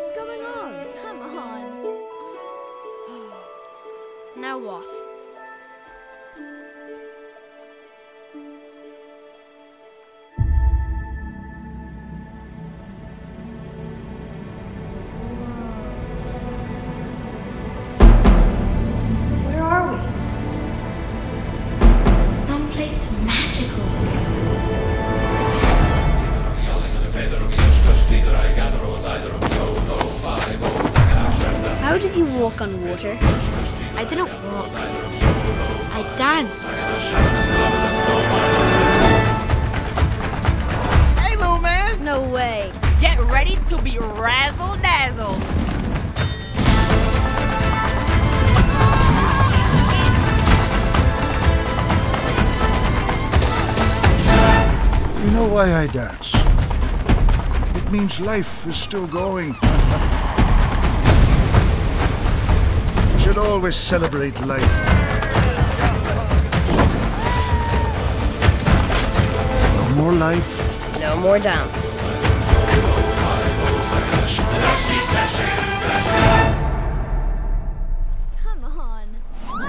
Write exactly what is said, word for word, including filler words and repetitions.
What's going on? Come on. Now what? Where are we? Someplace magical. How did you walk on water? I didn't walk. I danced. Hey, little man! No way. Get ready to be razzle-dazzled. You know why I dance? It means life is still going. We should always celebrate life. No more life. No more dance. Come on.